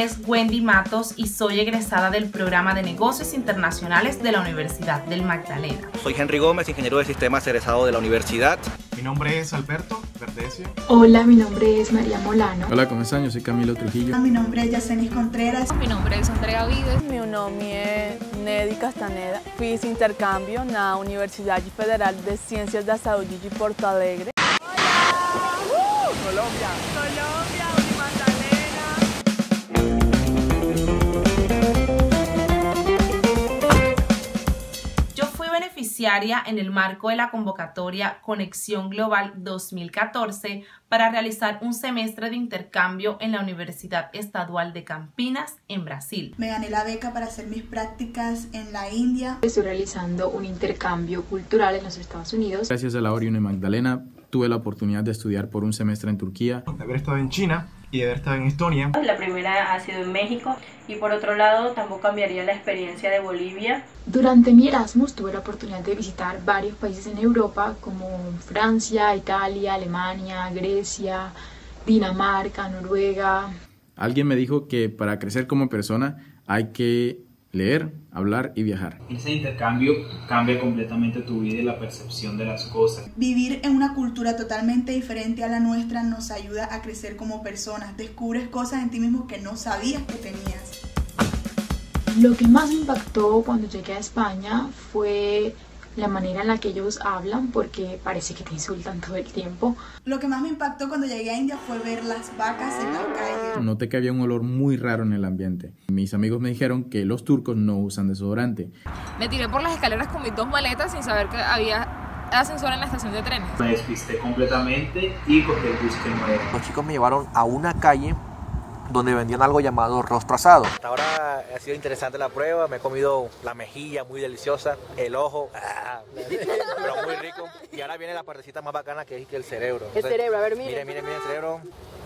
es Wendy Matos y soy egresada del programa de Negocios Internacionales de la Universidad del Magdalena. Soy Henry Gómez, ingeniero de sistemas egresado de la universidad. Mi nombre es Alberto Verdecio. Hola, mi nombre es María Molano. Hola, ¿cómo están? Yo soy Camilo Trujillo. Mi nombre es Yacenis Contreras. Mi nombre es Andrea Vides. Mi nombre es Nedi Castaneda. Fiz intercambio na Universidade Federal de Ciencias da Saúde de Porto Alegre. Colombia. Colombia, Magdalena. Yo fui beneficiaria en el marco de la convocatoria Conexión Global 2014 para realizar un semestre de intercambio en la Universidad Estadual de Campinas, en Brasil. Me gané la beca para hacer mis prácticas en la India. Estoy realizando un intercambio cultural en los Estados Unidos. Gracias a la Oriune Magdalena tuve la oportunidad de estudiar por un semestre en Turquía. De haber estado en China y de haber estado en Estonia. La primera ha sido en México y por otro lado tampoco cambiaría la experiencia de Bolivia. Durante mi Erasmus tuve la oportunidad de visitar varios países en Europa como Francia, Italia, Alemania, Grecia, Dinamarca, Noruega. Alguien me dijo que para crecer como persona hay que leer, hablar y viajar. Ese intercambio cambia completamente tu vida y la percepción de las cosas. Vivir en una cultura totalmente diferente a la nuestra nos ayuda a crecer como personas. Descubres cosas en ti mismo que no sabías que tenías. Lo que más me impactó cuando llegué a España fue la manera en la que ellos hablan, porque parece que te insultan todo el tiempo. Lo que más me impactó cuando llegué a India fue ver las vacas en la calle. Noté que había un olor muy raro en el ambiente. Mis amigos me dijeron que los turcos no usan desodorante. Me tiré por las escaleras con mis 2 maletas sin saber que había ascensor en la estación de trenes. Me despisté completamente y cogí el bus que no era. Los chicos me llevaron a una calle donde vendían algo llamado rostro asado. Hasta ahora ha sido interesante la prueba, me he comido la mejilla muy deliciosa, el ojo, pero muy rico. Y ahora viene la partecita más bacana que es el cerebro. El cerebro, a ver, miren. Miren el cerebro.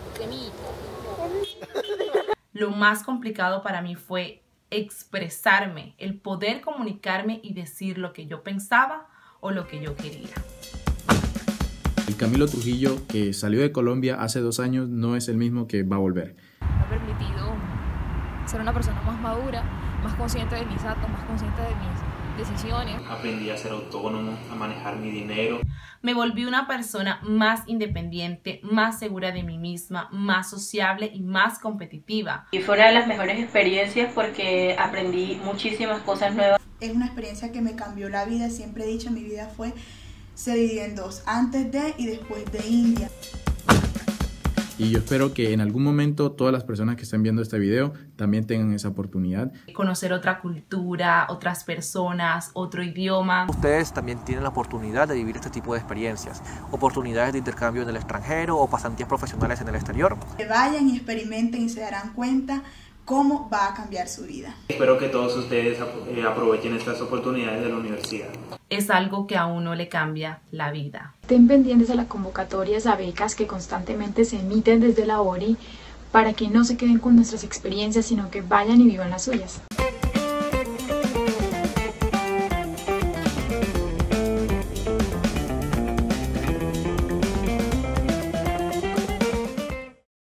Lo más complicado para mí fue expresarme, el poder comunicarme y decir lo que yo pensaba o lo que yo quería. El Camilo Trujillo que salió de Colombia hace 2 años no es el mismo que va a volver. Me ha permitido ser una persona más madura, más consciente de mis actos, más consciente de mis decisiones. Aprendí a ser autónomo, a manejar mi dinero. Me volví una persona más independiente, más segura de mí misma, más sociable y más competitiva. Y fue una de las mejores experiencias porque aprendí muchísimas cosas nuevas. Es una experiencia que me cambió la vida. Siempre he dicho, mi vida se dividió en 2, antes de y después de India. Y yo espero que en algún momento todas las personas que estén viendo este video también tengan esa oportunidad. Conocer otra cultura, otras personas, otro idioma. Ustedes también tienen la oportunidad de vivir este tipo de experiencias, oportunidades de intercambio en el extranjero o pasantías profesionales en el exterior. Que vayan y experimenten y se darán cuenta cómo va a cambiar su vida. Espero que todos ustedes aprovechen estas oportunidades de la universidad. Es algo que a uno le cambia la vida. Estén pendientes a las convocatorias a becas que constantemente se emiten desde la ORI para que no se queden con nuestras experiencias, sino que vayan y vivan las suyas.